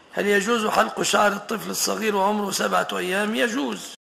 هل يجوز حلق شعر الطفل الصغير وعمره 7 أيام؟ يجوز.